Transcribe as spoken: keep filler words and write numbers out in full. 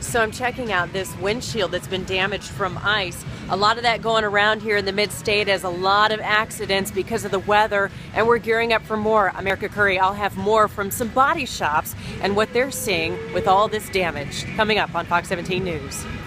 So I'm checking out this windshield that's been damaged from ice. A lot of that going around here in the mid-state as a lot of accidents because of the weather, and we're gearing up for more. I'm Erika Kurre. I'll have more from some body shops and what they're seeing with all this damage coming up on Fox seventeen News.